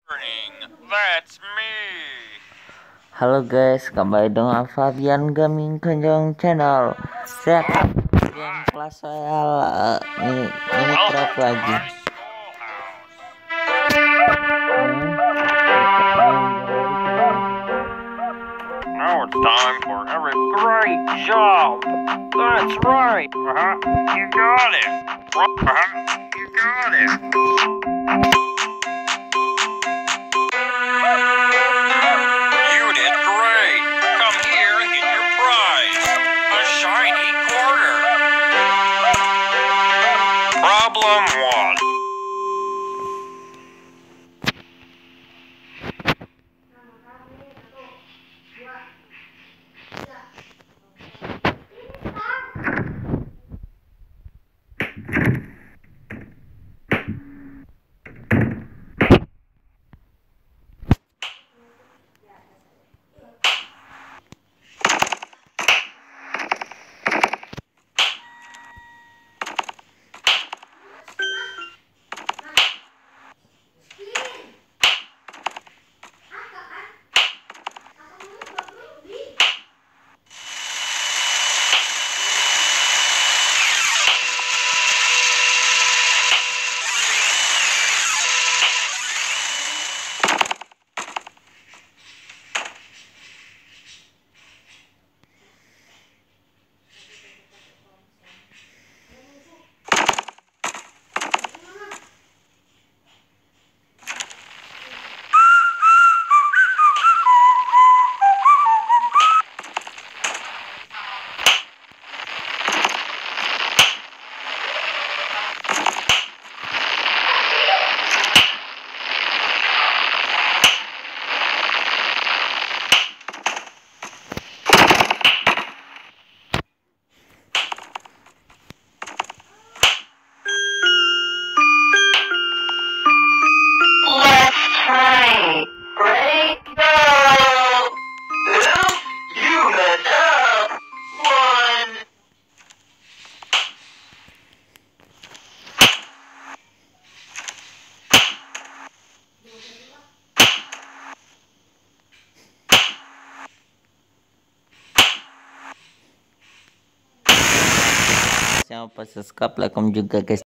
That's me. Halo guys, kembali dengan Fabian Gaming Kenjong Channel. Saya akan game kelas saya Minecraft lagi. Now it's time for every great job. That's right. You got it. You got it. You did great. Come here and get your prize. A shiny quarter. Problem 1. Jangan lupa subscribe, like, komen juga guys.